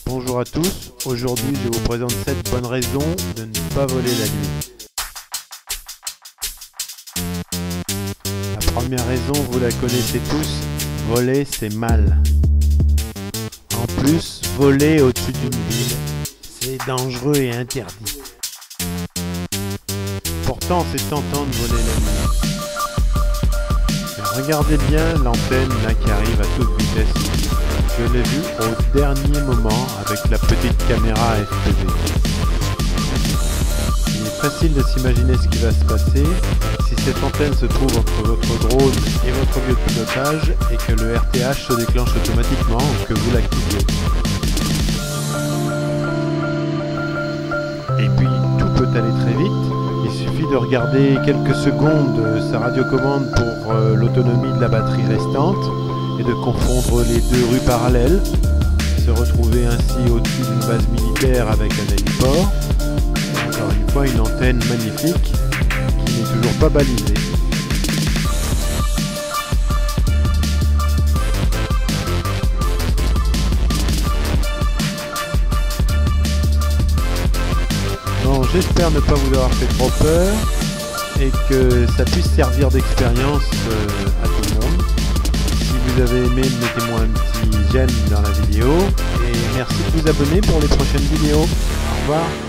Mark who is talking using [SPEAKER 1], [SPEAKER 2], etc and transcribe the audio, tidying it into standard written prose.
[SPEAKER 1] Bonjour à tous, aujourd'hui je vous présente 7 bonnes raisons de ne pas voler la nuit. La première raison, vous la connaissez tous, voler c'est mal. En plus, voler au-dessus d'une ville, c'est dangereux et interdit. Pourtant c'est tentant de voler la nuit. Mais regardez bien l'antenne là qui arrive à toute vitesse. Je l'ai vu au dernier moment avec la petite caméra FPV. Il est facile de s'imaginer ce qui va se passer si cette antenne se trouve entre votre drone et votre lieu de pilotage et que le RTH se déclenche automatiquement ou que vous l'activiez. Et puis tout peut aller très vite, il suffit de regarder quelques secondes sa radiocommande pour l'autonomie de la batterie restante et de confondre les deux rues parallèles, se retrouver ainsi au-dessus d'une base militaire avec un héliport, et encore une fois une antenne magnifique qui n'est toujours pas balisée. Bon, j'espère ne pas vous avoir fait trop peur et que ça puisse servir d'expérience à tout le monde. Si vous avez aimé, mettez-moi un petit j'aime dans la vidéo et merci de vous abonner pour les prochaines vidéos. Au revoir.